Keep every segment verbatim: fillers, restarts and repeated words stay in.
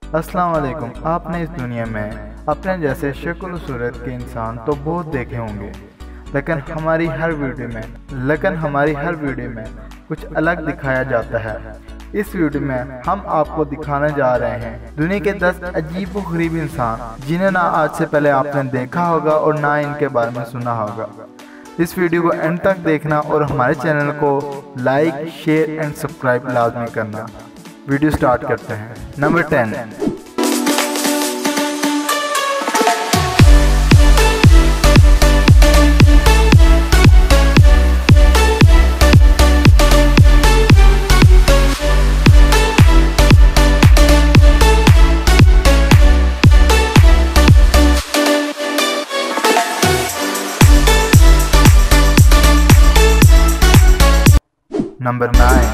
अस्सलाम वालेकुम। आपने इस दुनिया में अपने जैसे शक्ल सूरत के इंसान तो बहुत देखे होंगे, लेकिन हमारी हर वीडियो में लेकिन हमारी हर वीडियो में कुछ अलग दिखाया जाता है। इस वीडियो में हम आपको दिखाने जा रहे हैं दुनिया के दस अजीब व गरीब इंसान जिन्हें ना आज से पहले आपने देखा होगा और ना इनके बारे में सुना होगा। इस वीडियो को एंड तक देखना और हमारे चैनल को लाइक, शेयर एंड सब्सक्राइब लाजमी करना। वीडियो स्टार्ट करते हैं। Number ten. Number nine.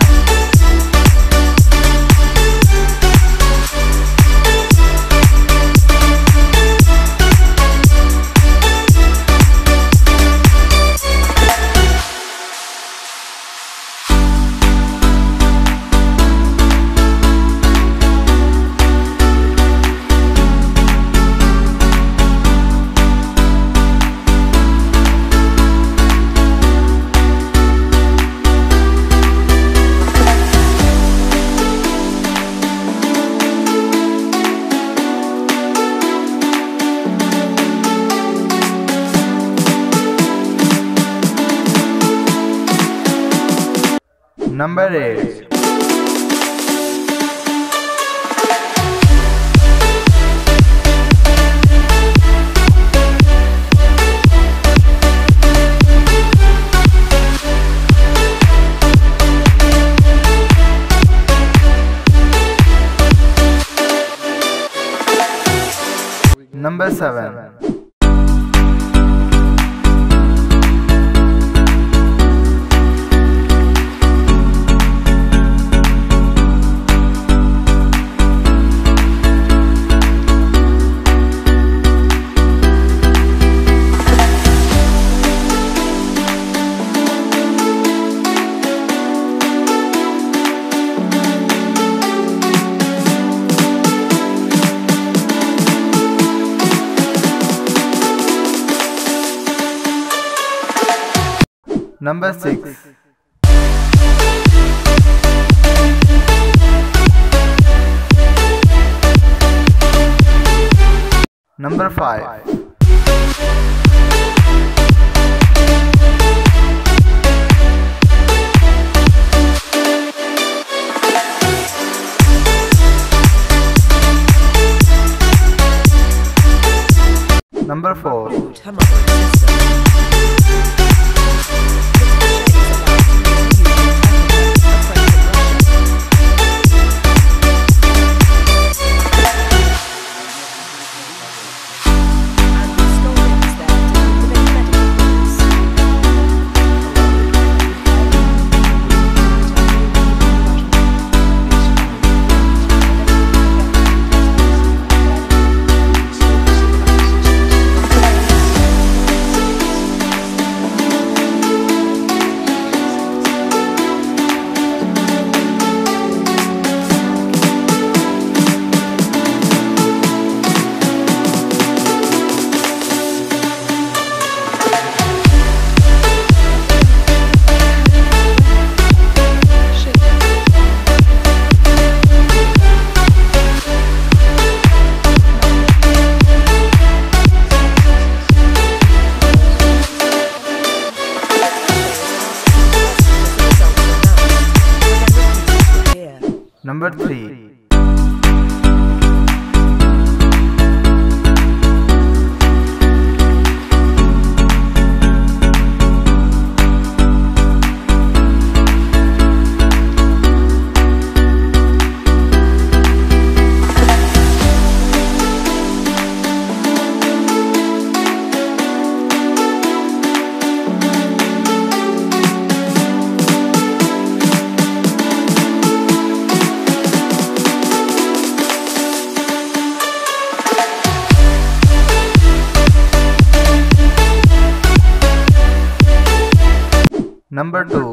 Number eight. Number seven. Number six. Number five. Number four. Number three. Number two.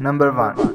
Number one.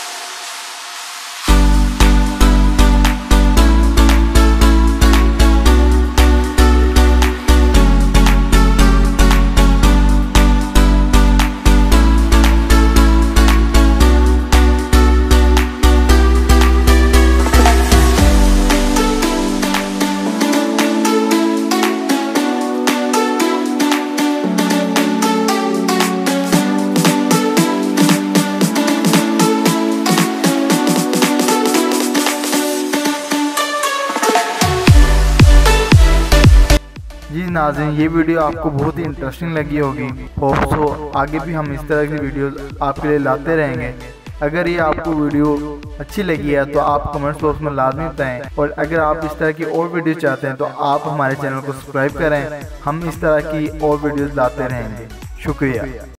जी नाज़रीन, ये वीडियो आपको बहुत ही इंटरेस्टिंग लगी होगी। होप सो आगे भी हम इस तरह की वीडियोस आपके लिए लाते रहेंगे। अगर ये आपको वीडियो अच्छी लगी है तो आप कमेंट्स बॉक्स में लाजमी बताएं, और अगर आप इस तरह की और वीडियो चाहते हैं तो आप हमारे चैनल को सब्सक्राइब करें। हम इस तरह की और वीडियोस लाते रहेंगे। शुक्रिया।